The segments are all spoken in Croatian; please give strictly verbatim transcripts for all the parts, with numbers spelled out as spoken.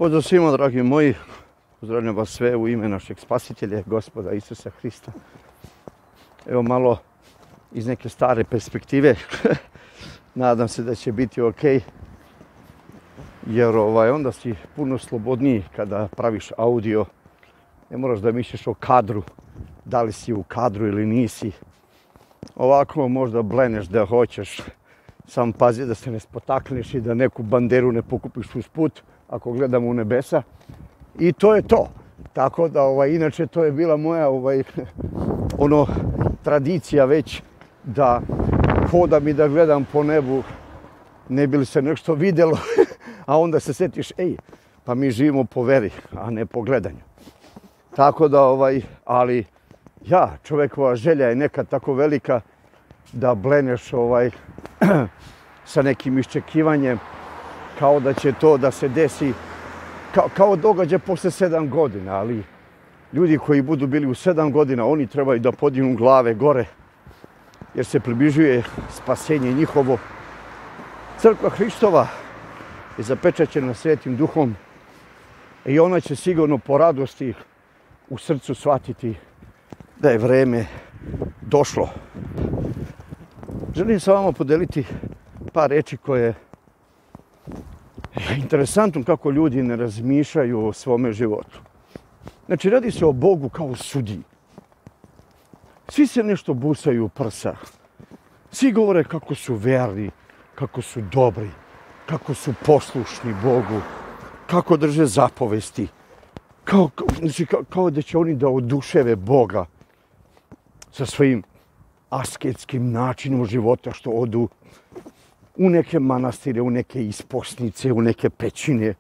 Pozdrav svima, dragi moji. Pozdravljam vas sve u ime našeg spasitelja, Gospoda Isusa Hrista. Evo malo iz neke stare perspektive. Nadam se da će biti ok. Jer ovaj, onda si puno slobodniji kada praviš audio. Ne moraš da misliš o kadru. Da li si u kadru ili nisi. Ovako možda bleneš da hoćeš. Sam pazi da se ne spotakneš i da neku banderu ne pokupiš uz put. Ako gledamo u nebesa. I to je to. Tako da, ovaj, inače, to je bila moja ovaj, ono, tradicija već da hodam i da gledam po nebu, ne bi li se nešto vidjelo, a onda se setiš, ej, pa mi živimo po veri, a ne po gledanju. Tako da, ovaj, ali ja, čovjekova želja je nekad tako velika da bleneš ovaj, sa nekim iščekivanjem, kao da će to da se desi, kao, kao događaj posle sedam godina, ali ljudi koji budu bili u sedam godina, oni trebaju da podignu glave gore, jer se približuje spasenje njihovo. Crkva Hristova je zapečaćena Svetim Duhom i ona će sigurno po radosti u srcu shvatiti da je vreme došlo. Želim sa vama podeliti par reči koje je interesantno kako ljudi ne razmišljaju o svome životu. Znači, radi se o Bogu kao sudiji. Svi se nešto busaju u prsa. Svi govore kako su verni, kako su dobri, kako su poslušni Bogu, kako drže zapovesti. Kao, znači, kao, kao da će oni da oduševe Boga sa svojim asketskim načinom života, što odu u neke manastire, u neke isposnice, u neke pećine,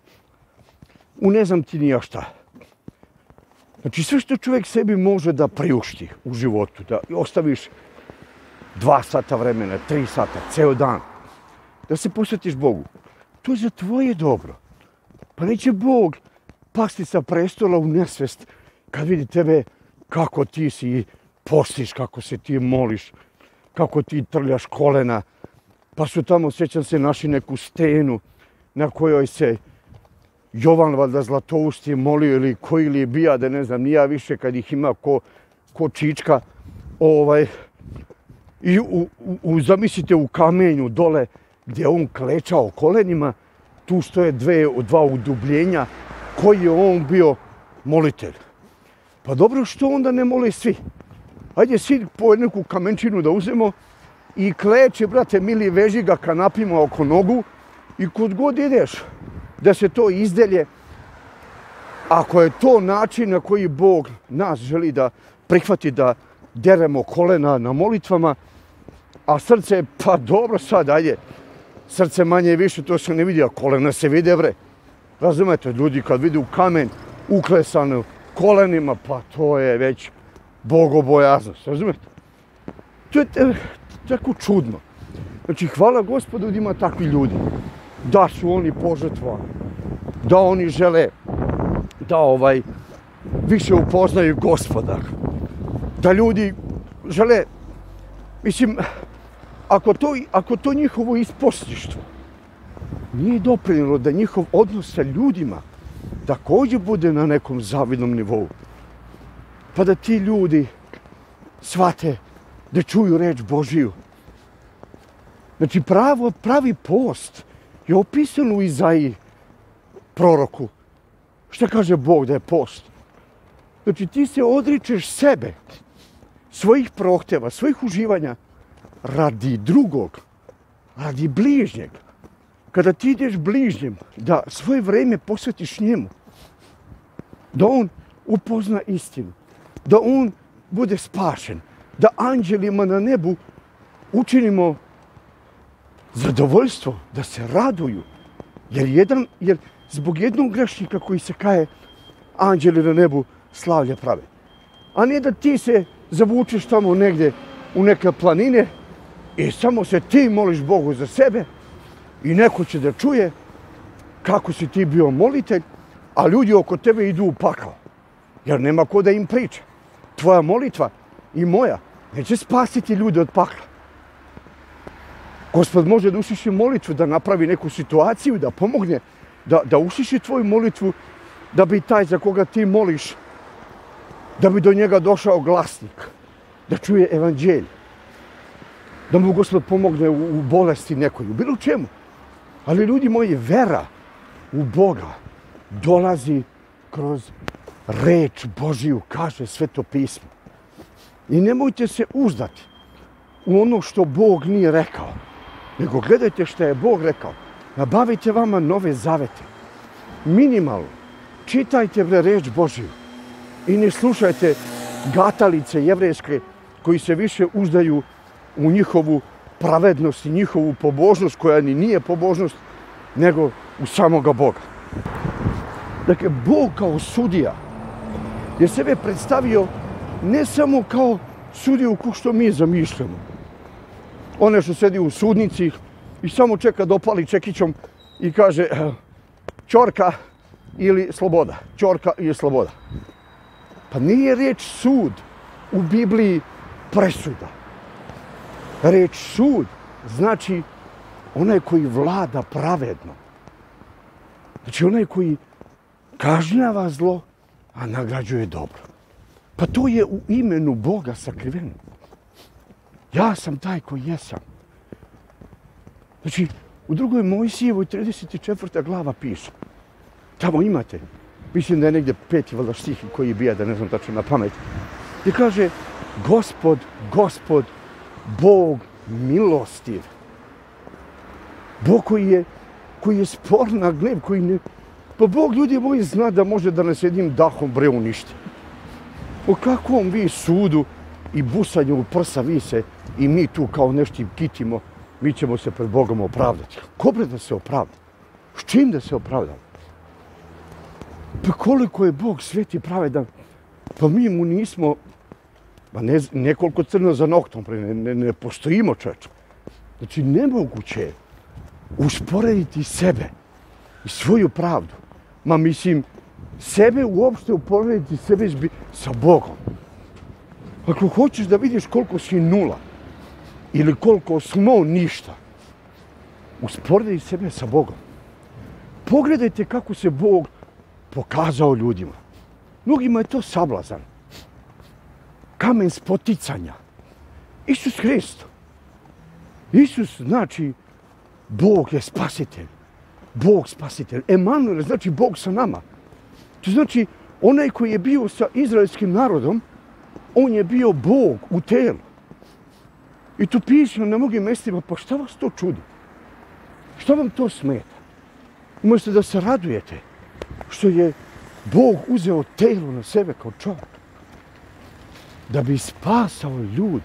u ne znam ti ni ja šta. Znači, sve što čovjek sebi može da priušti u životu, da ostaviš dva sata vremena, tri sata, ceo dan, da se posvetiš Bogu, to je za tvoje dobro. Pa neće Bog pasti sa prestola u nesvest kad vidi tebe kako ti si postiš, kako se ti moliš, kako ti trljaš kolena. Pa su tamo, sjećam se, našli neku stenu na kojoj se Jovan valjda Zlatousti molio ili koji li je bija, da ne znam, nija više kad ih ima ko, ko čička. Ovaj, I u, u, zamislite u kamenju dole gdje on klečao kolenima, tu stoje dve, dva udubljenja, koji je on bio molitelj. Pa dobro, što onda ne mole svi? Ajde svi po neku kamenčinu da uzmemo i kleče, brate mili, veži ga kanapima oko nogu i kud god ideš da se to izdelje. Ako je to način na koji Bog nas želi da prihvati, da deremo kolena na molitvama, a srce, pa dobro sad, ajde, srce manje i više, to se ne vidi, a kolena se vide, bre. Razumete, ljudi kad vide u kamen uklesano kolenima, pa to je već bogobojaznost, razumete? To je tako čudno. Znači, hvala Gospodu da ima takvi ljudi. Da su oni požrtvovani. Da oni žele da ovaj više upoznaju Gospoda. Da ljudi žele, mislim, ako to, ako to njihovo isposništvo nije doprinjelo da njihov odnos sa ljudima također bude na nekom zavidnom nivou, pa da ti ljudi shvate da čuju reč Božiju. Znači, pravo, pravi post je opisan u Izaiji proroku. Šta kaže Bog da je post? Znači, ti se odričeš sebe, svojih prohteva, svojih uživanja radi drugog, radi bližnjeg. Kada ti ideš bližnjem, da svoje vreme posvetiš njemu, da on upozna istinu, da on bude spašen, da anđelima na nebu učinimo zadovoljstvo, da se raduju. Jer, jedan, jer zbog jednog grešnika koji se kaje, anđeli na nebu slavlje prave. A ne da ti se zavučeš tamo negdje u neke planine i samo se ti moliš Bogu za sebe i neko će da čuje kako si ti bio molitelj, a ljudi oko tebe idu u pakao. Jer nema ko da im priča. Tvoja molitva i moja neće spasiti ljude od pakla. Gospod može da usliši molitvu, da napravi neku situaciju, da pomogne da, da usliši tvoju molitvu, da bi taj za koga ti moliš, da bi do njega došao glasnik, da čuje evanđelje, da mu Gospod pomogne u, u bolesti nekoj, u bilo čemu. Ali ljudi moji, vera u Boga dolazi kroz reč Božiju, kaže Sveto pismo. I nemojte se uzdati u ono što Bog nije rekao, nego gledajte što je Bog rekao. Nabavite vama nove zavete. Minimalno. Čitajte bre reč Božiju. I ne slušajte gatalice jevrejske koji se više uzdaju u njihovu pravednost i njihovu pobožnost, koja ni nije pobožnost, nego u samoga Boga. Dakle, Bog kao sudija je sebe predstavio ne samo kao sudiju ko što mi zamišljamo. One što sedi u sudnici i samo čeka da opali čekićom i kaže ćorka ili sloboda, ćorka ili sloboda. Pa nije reč sud u Bibliji presuda. Reč sud znači onaj koji vlada pravedno. Znači onaj koji kažnjava zlo, a nagrađuje dobro. Pa to je u imenu Boga sakriveno. Ja sam taj koji jesam. Znači, u drugoj Mojsijevoj trideset četvrta glava piše. Tamo imate, mislim da je negdje peti valjda stih koji bija, da ne znam tačno na pamet. I kaže, Gospod, Gospod, Bog milostiv. Bog koji je, koji je spor na gnjev, koji ne... Pa Bog, ljudi moji, zna da može da nas jednim dahom bre uništi. O kakvom vi sudu i busanju u prsa vi se i mi tu kao nešto kitimo, mi ćemo se pred Bogom opravdati. Ko bre da se opravda? S čim da se opravda? Pa koliko je Bog svet i pravedan, pa mi mu nismo, pa ne, nekoliko crno za noktom, ne, ne, ne postojimo čovječe. Znači, nemoguće je usporediti sebe i svoju pravdu. Ma mislim, sebe uopšte uporediti sebe sa Bogom. Ako hoćeš da vidiš koliko si nula ili koliko smo ništa, usporedi sebe sa Bogom. Pogledajte kako se Bog pokazao ljudima. Mnogima je to sablazan. Kamen spoticanja. Isus Hrist. Isus znači Bog je spasitelj. Bog spasitelj. Emanuel znači Bog sa nama. To znači onaj koji je bio sa izraelskim narodom, on je bio Bog u telu. I tu piše na mnogim mjestima, pa šta vas to čudi? Šta vam to smeta? Možete da se radujete što je Bog uzeo telo na sebe kao čovjek. Da bi spasao ljude.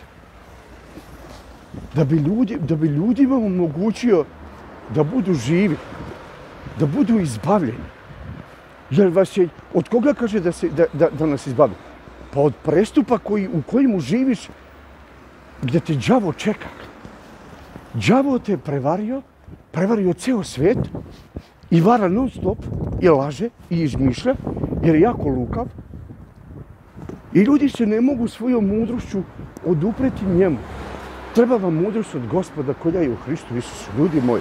Da bi, ljudi, da bi ljudima omogućio da budu živi. Da budu izbavljeni. Jer vas je, od koga kaže da, se, da, da, da nas izbavi? Pa od prestupa koji, u kojemu živiš, gdje te đavo čeka. Đavo te prevario, prevario ceo svijet i vara non stop, i laže, i izmišlja, jer je jako lukav. I ljudi se ne mogu svojom mudrošću odupreti njemu. Treba vam mudrost od Gospoda koja je u Hristu Isusu. Ljudi moji.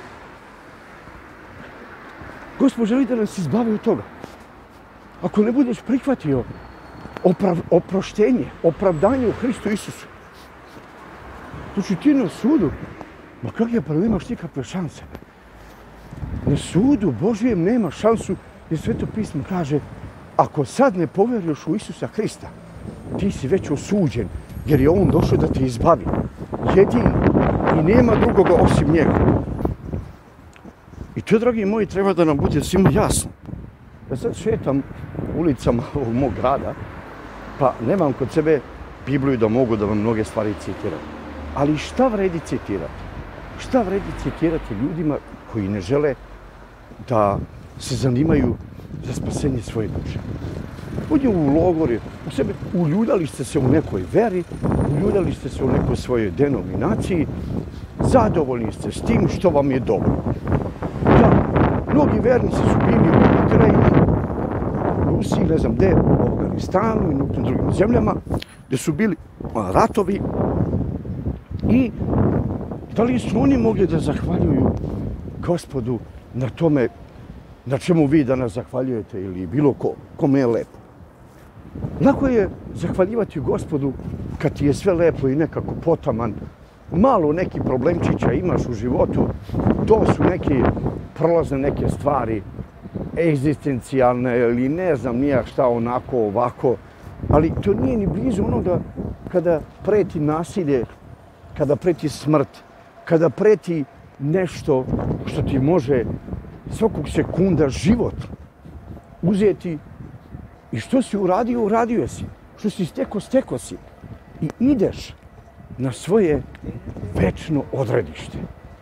Gospod želi da nas izbavi od toga. Ako ne budeš prihvatio oprav, oproštenje, opravdanje u Hristu Isusu, znači ti na sudu, ma kak je, pa nemaš nikakve šanse. Na sudu Božijem nema šansu, jer Sveto pismo kaže, ako sad ne povjeruješ u Isusa Hrista, ti si već osuđen, jer je on došao da te izbavi. Jedin i nema drugoga osim njega. I to, dragi moji, treba da nam bude svima jasno. Ja sad šetam ulicama ovog mog grada, pa nemam kod sebe Bibliju da mogu da vam mnoge stvari citiram. Ali šta vredi citirati? Šta vredi citirati ljudima koji ne žele da se zanimaju za spasenje svoje duše? Uđu u logori, u sebe, uljuljali ste se u nekoj veri, uljuljali ste se u nekoj svojoj denominaciji, zadovoljni ste s tim što vam je dobro. Da, mnogi vernici su bili u Ukrajini, u Rusiji, ne znam gde, u Afganistanu i nekim drugim zemljama, gdje su bili ratovi i da li su oni mogli da zahvaljuju Gospodu na tome na čemu vi danas zahvaljujete ili bilo ko, kome je lepo. Lako je zahvaljivati Gospodu kad ti je sve lepo i nekako potaman. Malo neki problemčića imaš u životu, to su neke prolazne neke stvari, egzistencijalne ili ne znam nijak šta onako, ovako, ali to nije ni blizu onoga kada preti nasilje, kada preti smrt, kada preti nešto što ti može svakog sekunda život uzeti i što si uradio, uradio si, što si steko, steko si i ideš na svoje večno odredište.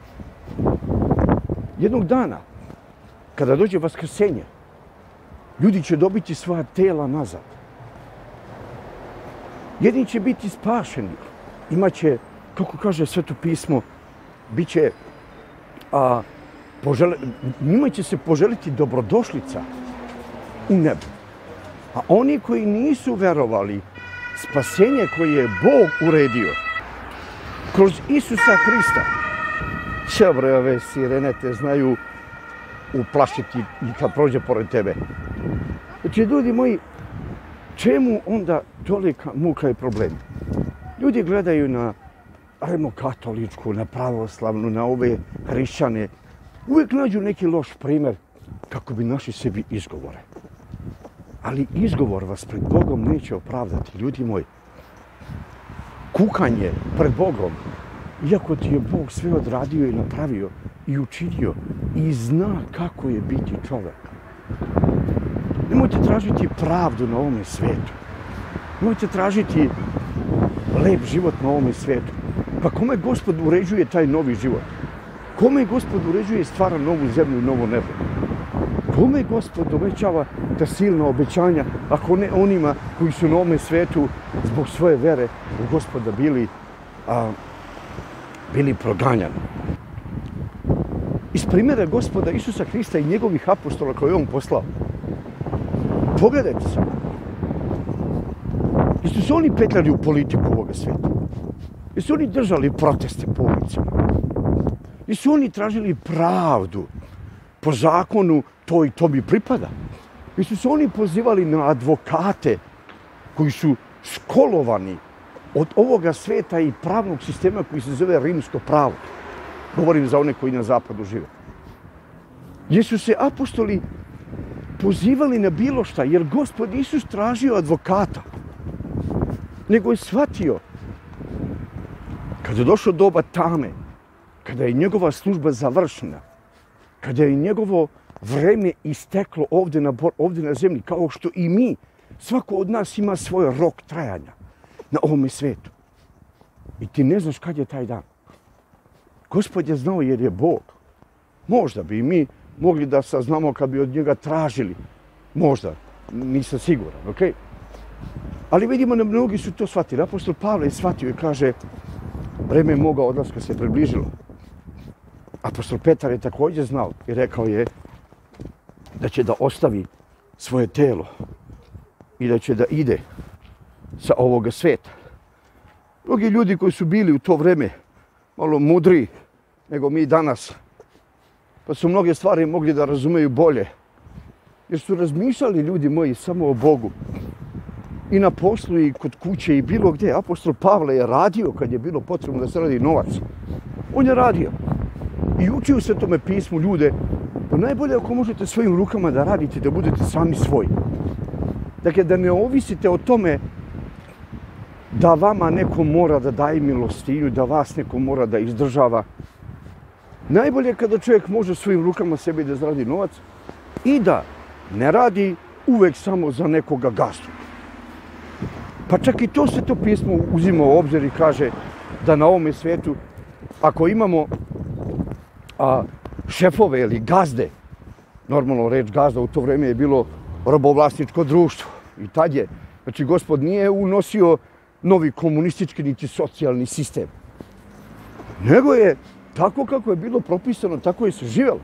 Jednog dana, kada dođe vaskrsenje, ljudi će dobiti svoja tela nazad. Jedni će biti spašeni, imaće, kako kaže Sveto pismo, bit će, a, požele, njima će se poželiti dobrodošlica u nebu. A oni koji nisu verovali, spasenje koje je Bog uredio kroz Isusa Hrista, će bre, ove sirene te znaju uplašiti i kad prođe pored tebe. Znači, ljudi moji, čemu onda tolika muka i problem? Ljudi gledaju na rimokatoličku, na pravoslavnu, na ove hrišćane. Uvijek nađu neki loš primjer kako bi našli sebi izgovore. Ali izgovor vas pred Bogom neće opravdati, ljudi moji. Kukanje pred Bogom, iako ti je Bog sve odradio i napravio i učinio i zna kako je biti čovjek. Nemojte tražiti pravdu na ovome svijetu. Nemojte tražiti lep život na ovome svijetu. Pa kome Gospod uređuje taj novi život? Kome Gospod uređuje i stvara novu zemlju i novo nebo? Kome Gospod obećava ta silna obećanja, ako ne onima koji su na ovome svijetu zbog svoje vere u Gospoda bili, a, bili proganjani? Iz primjera Gospoda Isusa Hrista i njegovih apostola koje je on poslao. Pogledajte se. Jesu se oni petljali u politiku ovoga svijeta? Jesu oni držali proteste po ulicama? Jesu oni tražili pravdu po zakonu, to i to mi pripada? Jesu se oni pozivali na advokate koji su školovani od ovoga svijeta i pravnog sistema koji se zove rimsko pravo? Govorim za one koji na zapadu žive. Jesu se apostoli pozivali na bilo šta, jer Gospod Isus tražio advokata. Nego je shvatio, kada je došlo doba tame, kada je njegova služba završena, kada je njegovo vreme isteklo ovdje na, ovdje na zemlji, kao što i mi, svako od nas ima svoj rok trajanja na ovome svijetu. I ti ne znaš kad je taj dan. Gospod je znao jer je Bog. Možda bi mi mogli da saznamo kad bi od njega tražili. Možda, nisam siguran, okej? Okay? Ali vidimo da mnogi su to shvatili. Apostol Pavle je shvatio i kaže, vreme moga odlaska se približilo. Apostol Petar je također znao i rekao je da će da ostavi svoje telo i da će da ide sa ovoga svijeta. Mnogi ljudi koji su bili u to vreme malo mudriji nego mi danas, pa su mnoge stvari mogli da razumeju bolje, jer su razmišljali, ljudi moji, samo o Bogu. I na poslu i kod kuće i bilo gdje. Apostol Pavle je radio kad je bilo potrebno da se radi novac. On je radio. I učio se tome pismu ljude, da najbolje ako možete svojim rukama da radite, da budete sami svoji. Dakle, da ne ovisite o tome da vama neko mora da daje milostinju, da vas neko mora da izdržava. Najbolje je kada čovjek može svojim rukama sebi da zaradi novac i da ne radi uvek samo za nekoga gazdu. Pa čak i to se to pismo uzima u obzir i kaže da na ovome svijetu, ako imamo a, šefove ili gazde, normalno reč gazda u to vrijeme je bilo robovlasničko društvo. I tad je, znači Gospod nije unosio novi komunistički niti socijalni sistem. Nego je tako kako je bilo propisano, tako je se živjelo.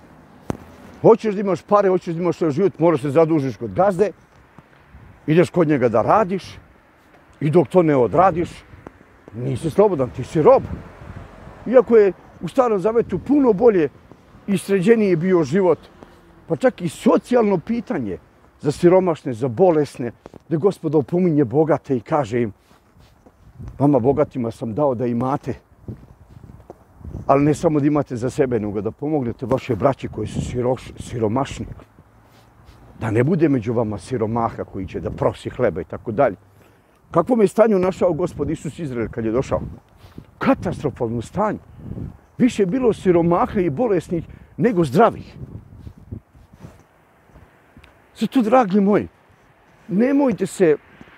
Hoćeš da imaš pare, hoćeš da imaš svoj život, moraš se zadužiš kod gazde, ideš kod njega da radiš i dok to ne odradiš, nisi slobodan, ti si rob. Iako je u Starom Zavetu puno bolje i sređeniji bio život pa čak i socijalno pitanje za siromašne, za bolesne, da Gospod opominje bogate i kaže im, vama bogatima sam dao da imate, ali ne samo da imate za sebe, nego da pomognete vaše braći koji su siroš, siromašni. Da ne bude među vama siromaha koji će da prosi hleba i tako dalje. Kakvom je stanju našao Gospod Isus Izrael kad je došao? Katastrofalno stanje. Više je bilo siromaha i bolesnih nego zdravih. Zato, dragi moji, nemojte se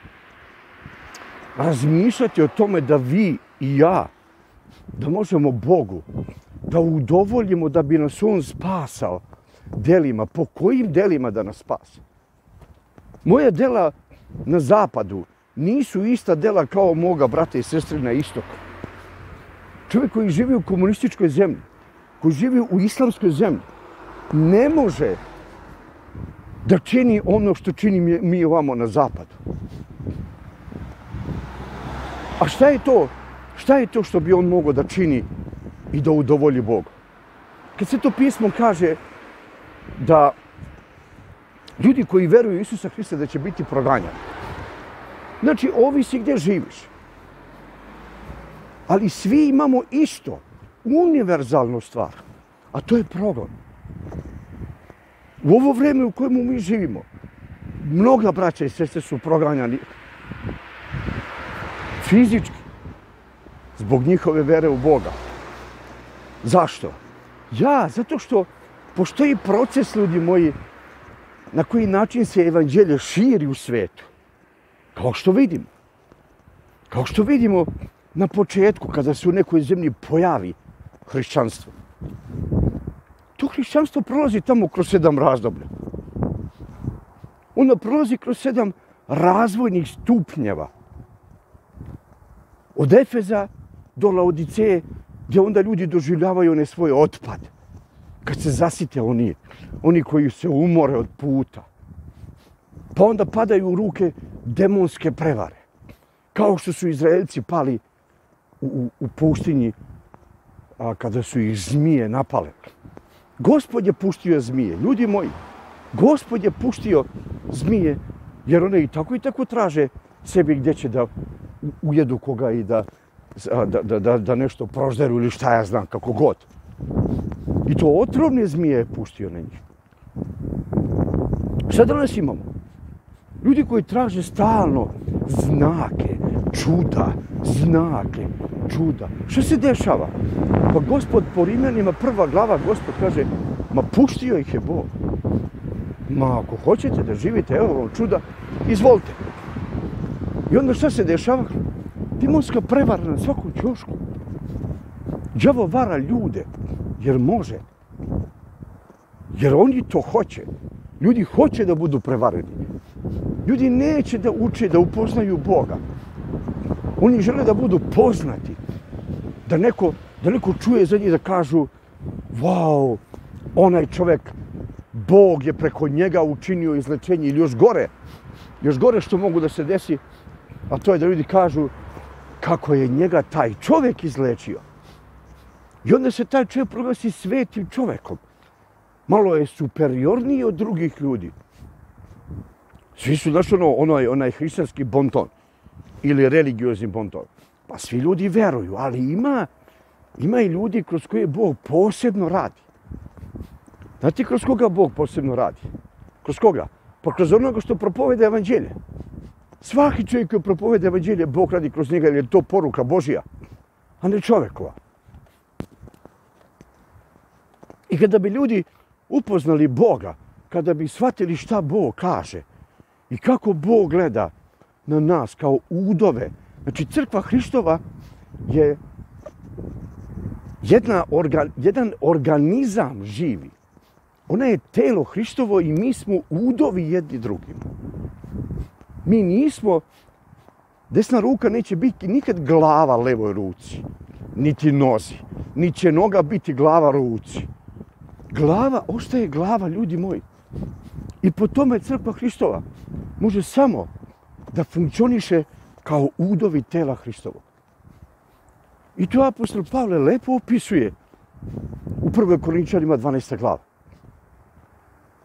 razmišljati o tome da vi i ja, da možemo Bogu da udovoljimo da bi nas On spasao delima. Po kojim delima da nas spase? Moja dela na zapadu nisu ista dela kao moga brata i sestre na istoku. Čovjek koji živi u komunističkoj zemlji, koji živi u islamskoj zemlji, ne može da čini ono što čini mi ovamo na zapadu. A šta je to? Šta je to što bi on mogao da čini i da udovolji Bogu? Kad se to pismo kaže da ljudi koji veruju u Isusa Hrista da će biti proganjani. Znači, ovisi gdje živiš. Ali svi imamo isto, univerzalnu stvar, a to je progon. U ovo vrijeme u kojemu mi živimo, mnoga braća i sestre su proganjani fizički zbog njihove vere u Boga. Zašto? Ja, zato što postoji proces, ljudi moji, na koji način se evanđelje širi u svijetu. Kao što vidimo. Kao što vidimo na početku, kada se u nekoj zemlji pojavi hrišćanstvo. To hrišćanstvo prolazi tamo kroz sedam razdoblja. Ono prolazi kroz sedam razvojnih stupnjeva. Od Efeza do Laodiceje, gdje onda ljudi doživljavaju onaj svoj otpad. Kad se zasite oni, oni koji se umore od puta. Pa onda padaju u ruke demonske prevare. Kao što su Izraelci pali u, u, u pustinji a, kada su ih zmije napale. Gospod je pustio zmije. Ljudi moji, Gospod je pustio zmije, jer one i tako i tako traže sebi gdje će da ujedu koga i da, da, da, da nešto prožderu ili šta ja znam, kako god. I to otrovne zmije je pustio na njih. Šta danas imamo? Ljudi koji traže stalno znake, čuda, znake, čuda. Što se dešava? Pa Gospod po Rimljanima, prva glava, Gospod kaže, ma pustio ih je Bog. Ma ako hoćete da živite, evo vam čuda, izvolite. I onda šta se dešava? Demonska prevara na svakom ćošku. Đavo vara ljude, jer može. Jer oni to hoće. Ljudi hoće da budu prevareni. Ljudi neće da uče, da upoznaju Boga. Oni žele da budu poznati. Da neko, da neko čuje za njih da kažu, wow, onaj čovjek, Bog je preko njega učinio izlečenje. Ili još gore, još gore što mogu da se desi, a to je da ljudi kažu kako je njega taj čovjek izlečio. I onda se taj čovjek proglasi svetim čovjekom. Malo je superiorniji od drugih ljudi. Svi su, znaš, ono, onaj, onaj hrišćanski bonton ili religiozni bonton. Pa svi ljudi veruju, ali ima, ima i ljudi kroz koje Bog posebno radi. Znate kroz koga Bog posebno radi? Kroz koga? Pa kroz onoga što propoveda evanđelje. Svaki čovjek koji propoveda evanđelje, Bog radi kroz njega jer je to poruka Božja, a ne čovjekova. I kada bi ljudi upoznali Boga, kada bi shvatili šta Bog kaže i kako Bog gleda na nas kao udove. Znači, crkva Hristova je jedna organ, jedan organizam živi. Ona je telo Hristovo i mi smo udovi jedni drugim. Mi nismo, desna ruka neće biti nikad glava levoj ruci, niti nozi, niti će noga biti glava ruci. Glava ostaje glava, ljudi moji. I po tome crkva Hristova može samo da funkcioniše kao udovi tela Hristovog. I to apostol Pavle lepo opisuje u prvoj Korinčanima dvanaesta glava.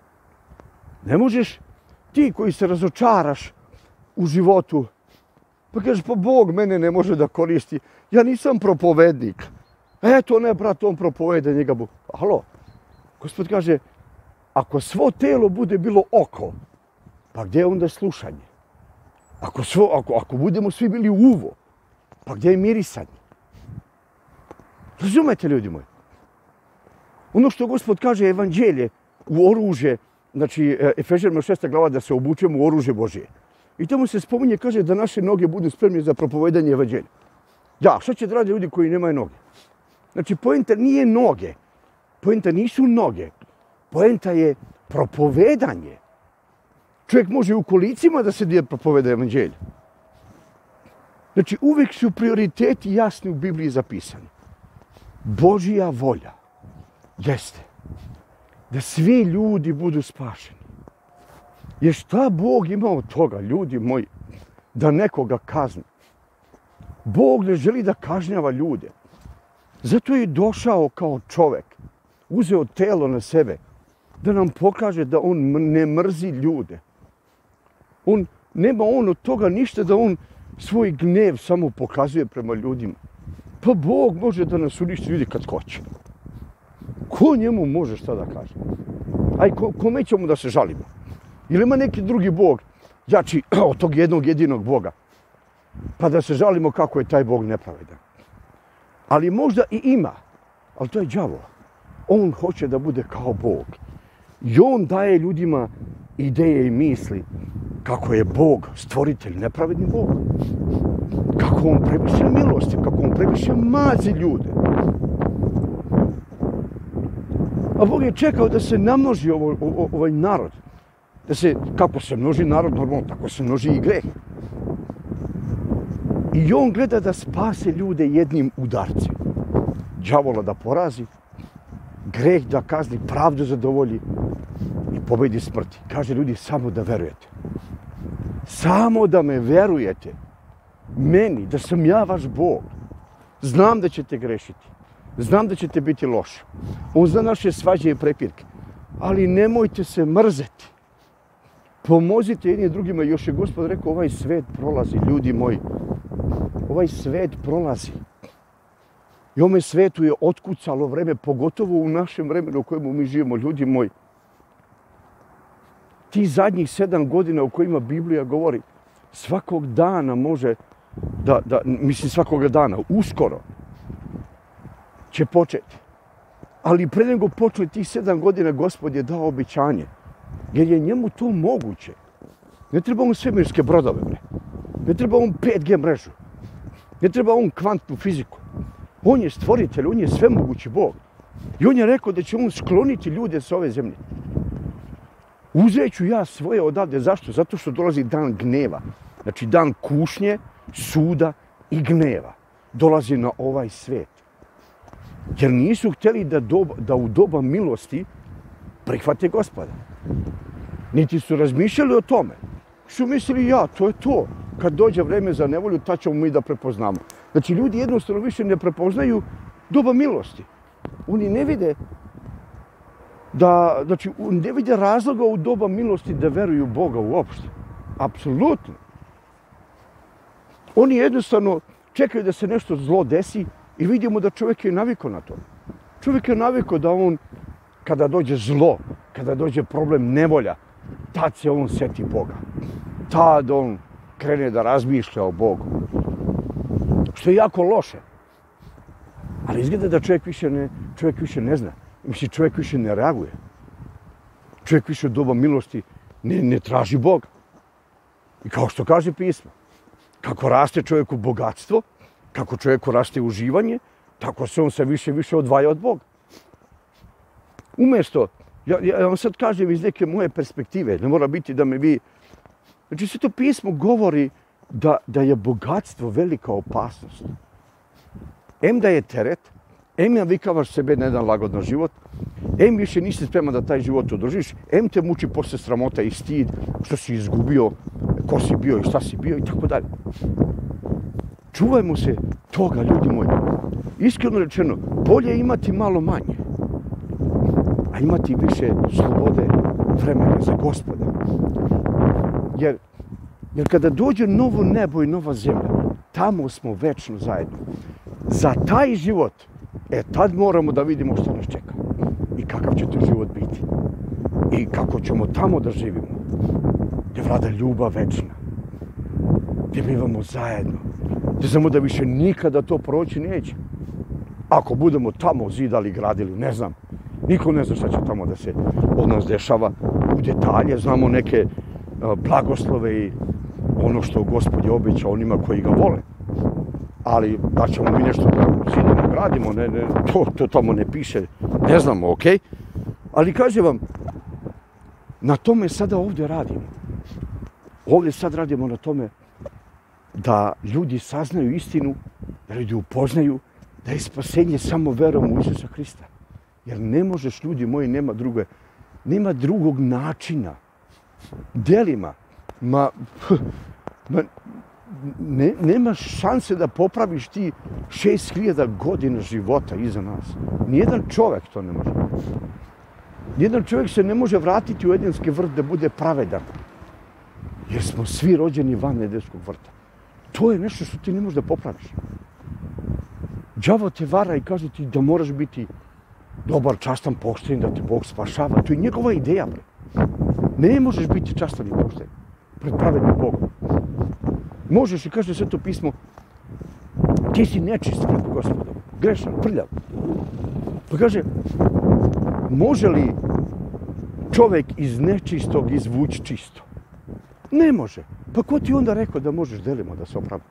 Ne možeš ti koji se razočaraš u životu, pa kažeš, pa Bog mene ne može da koristi, ja nisam propovednik. Eto ne, brat, on propovede, njega Bog. Halo, Gospod kaže, ako svo telo bude bilo oko, pa gdje je onda slušanje? Ako, svo, ako, ako budemo svi bili uvo, pa gdje je mirisanje? Razumete, ljudi moji? Ono što Gospod kaže, evanđelje u oružje, znači Efežanima šesta glava, da se obučemo u oružje Božije. I tamo se spominje, kaže, da naše noge budu spremne za propovedanje evanđelja. Ja, šta će da rade ljudi koji nemaju noge? Znači, poenta nije noge. Poenta nisu noge. Poenta je propovedanje. Čovjek može u kolicima da se dije propoveda evanđelja. Znači, uvijek su prioriteti jasni u Bibliji zapisani. Božja volja jeste da svi ljudi budu spašeni. Jer šta Bog ima od toga, ljudi moji, da nekoga kazni? Bog ne želi da kažnjava ljude. Zato je došao kao čovjek, uzeo telo na sebe, da nam pokaže da on ne mrzi ljude. On, nema on od toga ništa da on svoj gnev samo pokazuje prema ljudima. Pa Bog može da nas uništi ljudi kad hoće. Ko njemu može šta da kaže? Aj, ko, kome ćemo da se žalimo? Ili ima neki drugi Bog, jači od tog jednog jedinog Boga? Pa da se žalimo kako je taj Bog nepravedan. Ali možda i ima, ali to je đavo. On hoće da bude kao Bog. I on daje ljudima ideje i misli kako je Bog stvoritelj, nepravedni Bog. Kako on previše milosti, kako on previše mazi ljude. A Bog je čekao da se namnoži ovo, ovo, ovaj narod. Da se, kako se množi narod normalno, tako se množi i greh. I on gleda da spase ljude jednim udarcem. Đavola da porazi, greh da kazni, pravdu zadovolji i pobedi smrti. Kaže ljudi, samo da verujete. Samo da me verujete. Meni, da sam ja vaš Bog. Znam da ćete grešiti. Znam da ćete biti loši. On zna naše svađe i prepirke. Ali nemojte se mrzeti. Pomozite jedni drugima. Još je Gospod rekao, ovaj svet prolazi, ljudi moji. Ovaj svet prolazi. I ovome svetu je otkucalo vreme, pogotovo u našem vremenu u kojemu mi živimo, ljudi moji. Ti zadnjih sedam godina u kojima Biblija govori, svakog dana može, da, da, mislim svakoga dana, uskoro će početi. Ali pre nego počne tih sedam godina, Gospod je dao obećanje. Jer je njemu to moguće. Ne treba on svemirske brodove, bre. Ne treba on pet G mrežu. Ne treba on kvantnu fiziku. On je stvoritelj, on je svemogući Bog. I on je rekao da će on skloniti ljude s ove zemlje. Uzet ću ja svoje odavde. Zašto? Zato što dolazi dan gneva. Znači dan kušnje, suda i gneva. Dolazi na ovaj svet. Jer nisu htjeli da, doba, da u doba milosti prihvate Gospoda. Niti su razmišljali o tome. Su mislili, ja, to je to. Kad dođe vreme za nevolju, ta ćemo mi da prepoznamo. Znači, ljudi jednostavno više ne prepoznaju doba milosti. Oni ne vide da, znači, ne vide razloga u doba milosti da veruju Boga uopšte. Apsolutno. Oni jednostavno čekaju da se nešto zlo desi i vidimo da čovjek je navikao na to. Čovjek je navikao da on, kada dođe zlo, kada dođe problem nevolja, tad se on seti Boga. Tad on krene da razmišlja o Bogu. Što je jako loše. Ali izgleda da čovjek više ne, čovjek više ne zna. Mislim, čovjek više ne reaguje. Čovjek više u doba milosti ne, ne traži Boga. I kao što kaže pismo, kako raste čovjeku bogatstvo, kako čovjeku raste uživanje, tako se on sve više i više odvaja od Boga. Umjesto, ja, ja vam sad kažem iz neke moje perspektive, ne mora biti da me vi... Znači, sve to pismo govori da, da je bogatstvo velika opasnost. Em da je teret, em navikavaš sebe na jedan lagodan život, em više nisi spreman da taj život održiš, em te muči posle sramota i stid, što si izgubio, ko si bio i šta si bio i tako dalje. Čuvajmo se toga, ljudi moji. Iskreno rečeno, bolje imati malo manje, a imati više slobode vremena za Gospoda. Jer, jer kada dođe novo nebo i nova zemlja, tamo smo večno zajedno. Za taj život, e tad moramo da vidimo što nas čeka. I kakav će to život biti. I kako ćemo tamo da živimo. Gdje vlada ljubav večna. Gdje bivamo zajedno. Gdje znamo da više nikada to proći neće. Ako budemo tamo zidali, gradili, ne znam. Niko ne zna šta će tamo da se od nas dešava u detalje. Znamo neke blagoslove i ono što Gospod je obećao onima koji ga vole. Ali da ćemo mi nešto da zidamo, gradimo, ne, ne, to, to tamo ne piše. Ne znamo, okej? Okay? Ali kažem vam, na tome sada ovdje radimo. Ovdje sad radimo na tome da ljudi saznaju istinu, da ljudi upoznaju da je spasenje samo verom u Isusa Hrista. Jer ne možeš, ljudi moji, nema druge, nema drugog načina. Delima, ma, ma ne, nema šanse da popraviš ti šest hiljada godina života iza nas. Nijedan čovjek to ne može. Nijedan čovjek se ne može vratiti u Edenski vrt da bude pravedan. Jer smo svi rođeni van Edenskog vrta. To je nešto što ti ne možeš da popraviš. Đavo te vara i kaže ti da moraš biti dobar, častan, pošten, da te Bog spašava. To je njegova ideja, bre. Ne možeš biti častan i pošten pred pravednim Bogom. Možeš i kaže Sveto pismo, ti si nečist pred Gospodom, grešan, prljav. Pa kaže, može li čovjek iz nečistog izvući čisto? Ne može. Pa ko ti onda rekao da možeš delima da se opravdaš?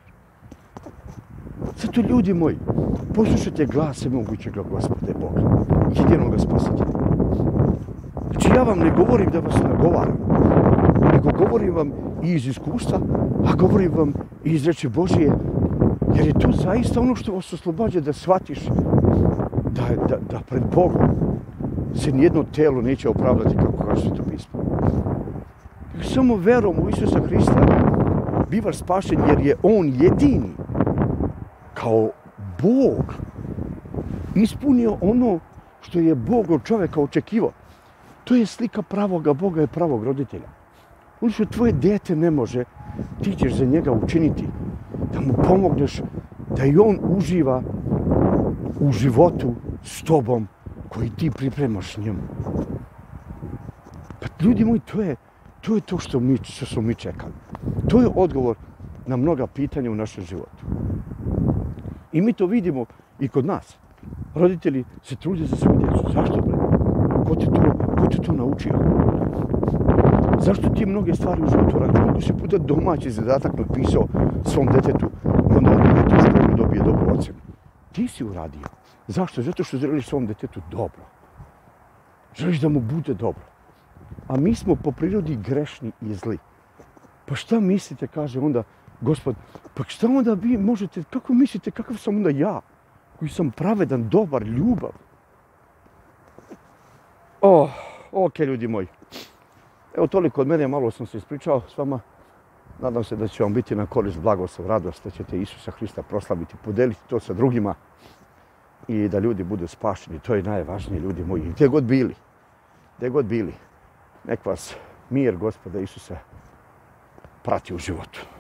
Zato ljudi moji, poslušajte glas svemogućega Gospoda Boga, jedinoga spasitelja. Znači ja vam ne govorim da vas nagovaram, nego govorim vam i iz iskustva, a govorim vam i iz reči Božije, jer je to zaista ono što vas oslobađa da shvatiš da, da, da pred Bogom se nijedno telo neće opravdati, kako kaže Sveto pismo. Samo verom u Isusa Hrista bivaš spašen jer je On jedini kao Bog ispunio ono što je Bog od čovjeka očekivao. To je slika pravoga Boga i pravog roditelja. Ono što tvoje dete ne može, ti ćeš za njega učiniti, da mu pomogneš da i on uživa u životu s tobom koji ti pripremaš njemu. Pa ljudi moji, to je To je to što, mi, što smo mi čekali. To je odgovor na mnoga pitanja u našem životu. I mi to vidimo i kod nas. Roditelji se trude za svoju djecu. Zašto, bre? Ko te to, ko te to naučio? Zašto ti mnoge stvari u životu radiš? Koliko si puta domaći zadatak napisao svom detetu i onda on dete u školu dobije dobru ocenu? Ti si uradio. Zašto? Zato što želiš svom detetu dobro. Želiš da mu bude dobro. A mi smo po prirodi grešni i zli. Pa šta mislite, kaže onda Gospod, pa šta onda vi možete, kako mislite, kakav sam onda ja, koji sam pravedan, dobar, ljubav? Oh, ok, ljudi moji. Evo toliko od mene, malo sam se ispričao s vama. Nadam se da će vam biti na korist, blagoslov, radost, da ćete Isusa Hrista proslaviti, podeliti to sa drugima i da ljudi budu spašeni. To je najvažnije, ljudi moji. Gdje god bili, gdje god bili. Nek vas mir Gospoda Isusa prati u životu.